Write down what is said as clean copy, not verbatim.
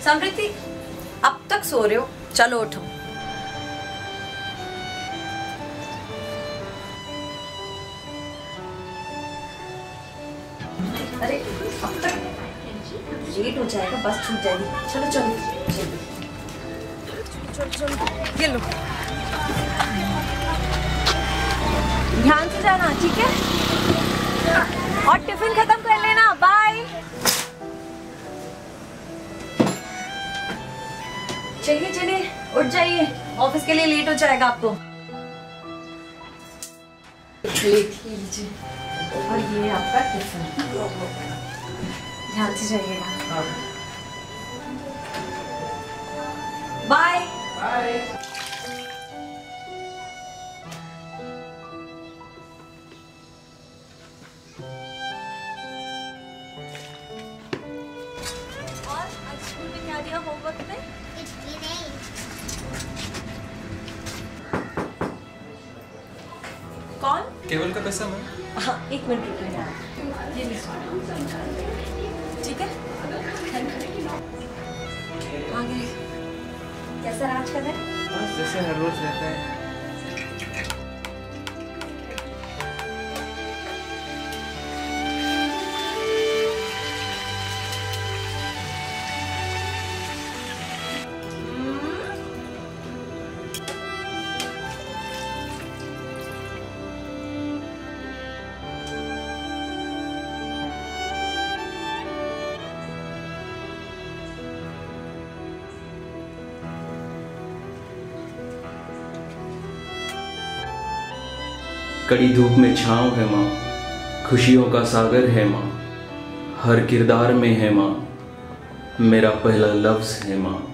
समृद्धि, अब तक सो रहे हो? चलो उठो। अरे अब तक लेट हो जाएगा, बस छूट जाएगी। चलो चलो चलो चलो चलो, ये लो। ध्यान से जाना, ठीक है? और टिफिन खत्म कर लेना। बाय। चलिए चलिए, उठ जाइए, ऑफिस के लिए लेट हो जाएगा आपको। लीजिए, और ये आपका टिफिन। ध्यान से जाइएगा। Bye bye. और आज स्कूल में क्या दिया होमवर्क में? कौन? केवल का पैसा मैं? हाँ, 1 मिनट रुकिए यार। ये ठीक है? आगे कैसा राज कर रहे हैं? बस जैसे हर रोज रहता है। कड़ी धूप में छाँव है माँ, खुशियों का सागर है माँ, हर किरदार में है माँ, मेरा पहला लफ्ज़ है माँ।